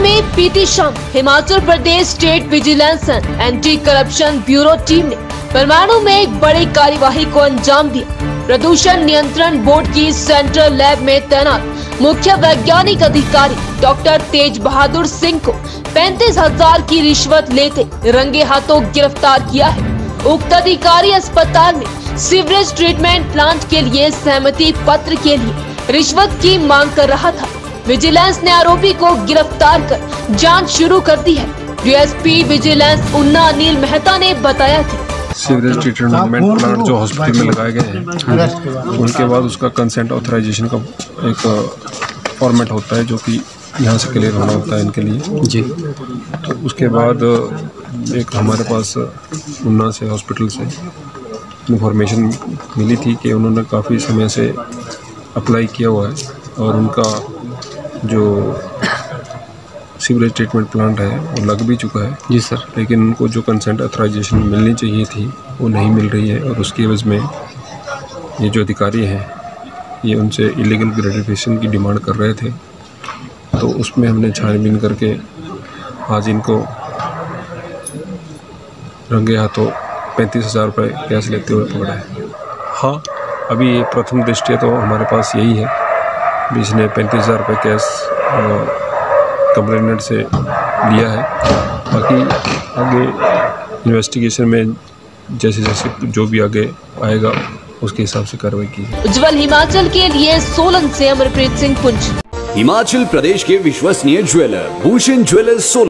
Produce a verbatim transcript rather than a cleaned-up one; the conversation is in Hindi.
में पीटी शाम Himachal Pradesh state vigilance and anti corruption bureau team ने परमाणु में एक बड़ी कार्यवाही को अंजाम दिया। प्रदूषण नियंत्रण बोर्ड की सेंट्रल लैब में तैनात मुख्य वैज्ञानिक अधिकारी डॉक्टर तेज बहादुर सिंह को पैंतीस हजार की रिश्वत लेते रंगे हाथों गिरफ्तार किया है। उक्त अधिकारी अस्पताल में सीवरेज ट्रीटमेंट प्लांट के लिए सहमति पत्र के लिए रिश्वत की मांग कर रहा था। विजिलेंस ने आरोपी को गिरफ्तार कर जांच शुरू कर दी है। डीएसपी विजिलेंस उन्ना अनिल मेहता ने बताया कि सीवरेज ट्रीटमेंट प्लांट जो हॉस्पिटल में लगाए गए हैं, उनके बाद उसका कंसेंट ऑथराइजेशन का एक फॉर्मेट होता है जो कि यहाँ से क्लियर होना होता है इनके लिए जी। तो उसके बाद एक हमारे पास उन्ना से हॉस्पिटल से इंफॉर्मेशन मिली थी कि उन्होंने काफ़ी समय से अप्लाई किया हुआ है और उनका जो सीवरेज ट्रीटमेंट प्लांट है वो लग भी चुका है जी सर, लेकिन उनको जो कंसेंट ऑथराइजेशन मिलनी चाहिए थी वो नहीं मिल रही है और उसकी एवज में ये जो अधिकारी हैं ये उनसे इलीगल ग्रेटिफिकेशन की डिमांड कर रहे थे। तो उसमें हमने छानबीन करके आज इनको रंगे हाथों पैंतीस हज़ार रुपये कैश लेते हुए पकड़ा है। हाँ, अभी ये प्रथम दृष्टया तो हमारे पास यही है, इसने पैंतीस हज़ार रुपये कैश कंप्लेनेंट से लिया है। बाकी आगे इन्वेस्टिगेशन में जैसे जैसे जो भी आगे आएगा उसके हिसाब से कार्रवाई की। उज्जवल हिमाचल के लिए सोलन से अमरप्रीत सिंह पुंज। हिमाचल प्रदेश के विश्वसनीय ज्वेलर भूषण ज्वेलर्स सोलन।